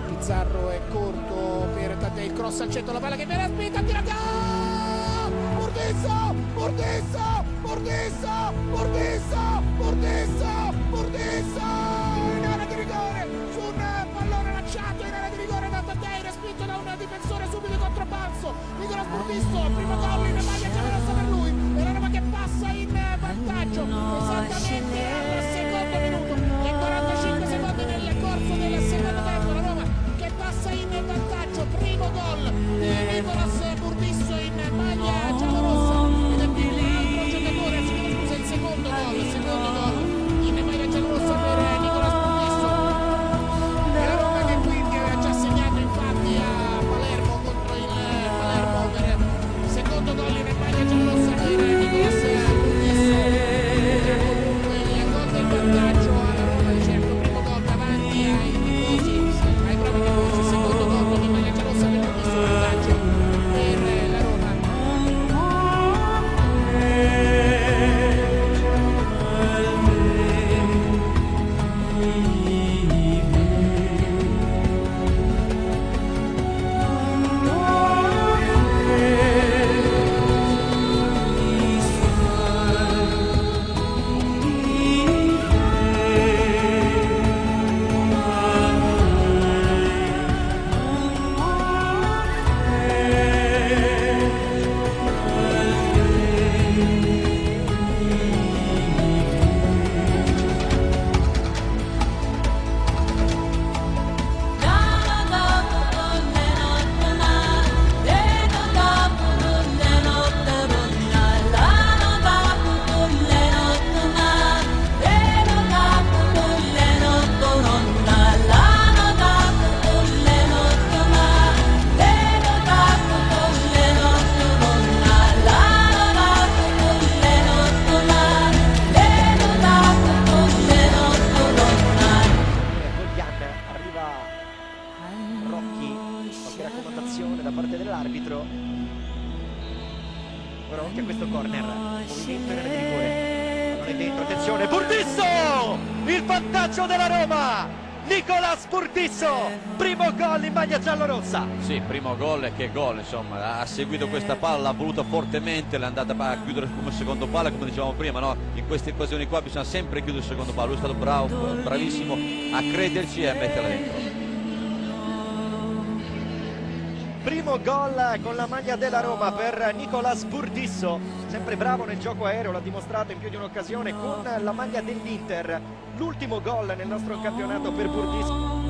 Pizarro è corto per Taddei, il cross al centro, la palla che viene a spinta, tirata! Bordisso! In area di rigore, su un pallone lanciato in area di rigore da Taddei, respinto da un difensore subito in controbalzo. Nicolas Bordisso, primo gol in maglia giallorossa per lui, e la Roma che passa in vantaggio esattamente al secondo minuto e 45 secondi nel corso del secondo tempo. La Roma che passa in vantaggio, primo gol di Nicolas Bordisso in maglia giallorosa, ed è più un altro giocatore, scusa, il secondo gol in maglia giallorosa per Nicolas Bordisso, e la Roma che quindi aveva già segnato infatti a Palermo contro il Palermo per il secondo gol in maglia giallorosa per Nicolas Bordisso. Comunque il gol del vantaggio alla Roma, di certo, primo gol davanti ai tifosi, ai propri tifosi, secondo gol in maglia giallorosa per Bordisso, vantaggio per la Roma. Da parte dell'arbitro, ora occhio a questo corner, movimento in area di rigore, non è dentro, attenzione, Bordisso, il vantaggio della Roma, Nicolas Bordisso, primo gol in maglia giallorossa. Sì, primo gol, e che gol, insomma, ha seguito questa palla, l'ha voluta fortemente, l'è andata a chiudere come secondo palo, come dicevamo prima, no? In queste occasioni qua bisogna sempre chiudere il secondo palo, lui è stato bravo, bravissimo a crederci e a metterla dentro. Primo gol con la maglia della Roma per Nicolas Bordisso, sempre bravo nel gioco aereo, l'ha dimostrato in più di un'occasione con la maglia dell'Inter. L'ultimo gol nel nostro campionato per Bordisso.